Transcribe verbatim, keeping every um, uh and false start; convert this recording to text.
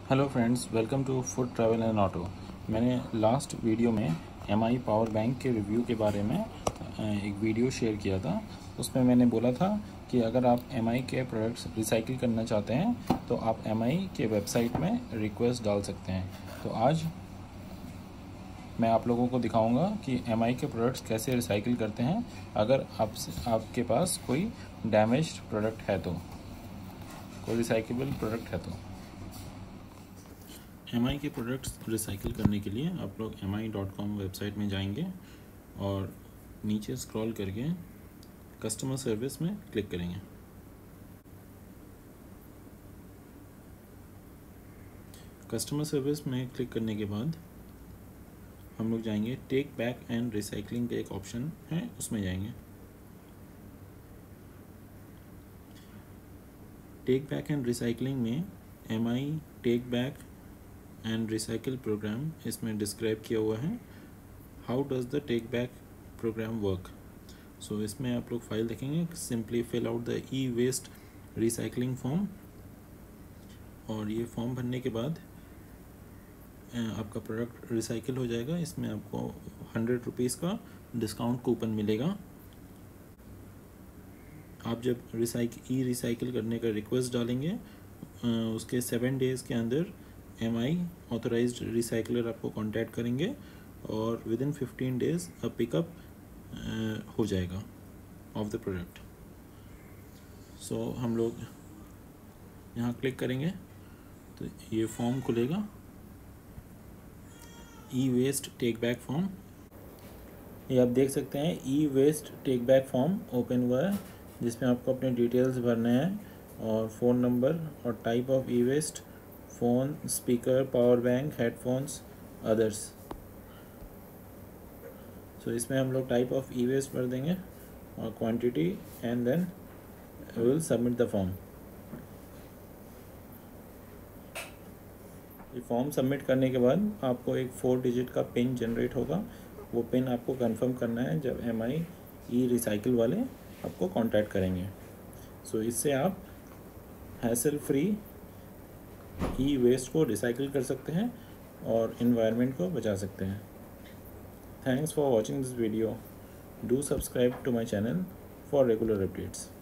Hello friends, welcome to food travel and auto. मैंने last video में M I power bank के review के बारे में एक वीडियो शेयर किया था। उसमें मैंने बोला था कि अगर आप एम आई के प्रोडक्ट्स रिसाइकिल करना चाहते हैं तो आप एम आई के वेबसाइट में रिक्वेस्ट डाल सकते हैं। तो आज मैं आप लोगों को दिखाऊंगा कि एम आई के प्रोडक्ट्स कैसे रिसाइकिल करते हैं अगर आप आपके पास कोई डैमेज्ड प्रोडक्ट है तो, कोई रिसाइकेबल प्रोडक्ट है तो। एम आई के प्रोडक्ट्स रिसाइकिल करने के लिए आप लोग M I dot com website में जाएंगे और नीचे स्क्रॉल करके कस्टमर सर्विस में क्लिक करेंगे। कस्टमर सर्विस में क्लिक करने के बाद हम लोग जाएंगे टेक बैक एंड रिसाइकलिंग का एक ऑप्शन है, उसमें जाएंगे। टेक बैक एंड रिसाइकलिंग में M I take back and recycle programme इसमें डिस्क्राइब किया हुआ है। How does the take back programme work. So इसमें आप लोग फाइल देखेंगे, simply fill out the E waste recycling form, और ये फॉर्म भरने के बाद आपका प्रोडक्ट रिसाइकिल हो जाएगा। इसमें आपको हंड्रेड रुपीज़ का डिस्काउंट कूपन मिलेगा। आप जब रिसाइक ई रिसाइकिल करने का रिक्वेस्ट डालेंगे उसके सेवन डेज़ के अंदर एम आई ऑथराइज्ड रिसाइकलर आपको कांटेक्ट करेंगे और within fifteen days a pickup हो जाएगा ऑफ द प्रोडक्ट। सो हम लोग यहाँ क्लिक करेंगे तो ये फॉर्म खुलेगा, E waste take back form. ये आप देख सकते हैं E waste take back form open हुआ है, जिसमें आपको अपने डिटेल्स भरने हैं और फ़ोन नंबर और type of E waste, phone, speaker, power bank, headphones, others. So इसमें हम लोग टाइप ऑफ ई वेस्ट भर देंगे और quantity, and then we will submit the form. ये फॉर्म सबमिट करने के बाद आपको एक फोर डिजिट का पिन जनरेट होगा। वो पिन आपको कंफर्म करना है जब एम आई ई रिसाइकिल वाले आपको कांटेक्ट करेंगे। सो इससे आप हैसल फ्री ई वेस्ट को रिसाइकिल कर सकते हैं और इन्वायरमेंट को बचा सकते हैं। Thanks for watching this video. Do subscribe to my channel for regular updates.